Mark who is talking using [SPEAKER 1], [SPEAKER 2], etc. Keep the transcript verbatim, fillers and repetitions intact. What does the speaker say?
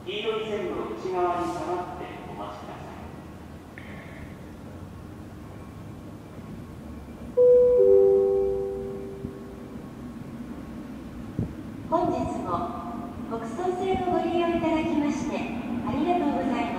[SPEAKER 1] 黄色い線の内側に下がってお待ちください。
[SPEAKER 2] 本日も北総線をご利用いただきましてありがとうございます。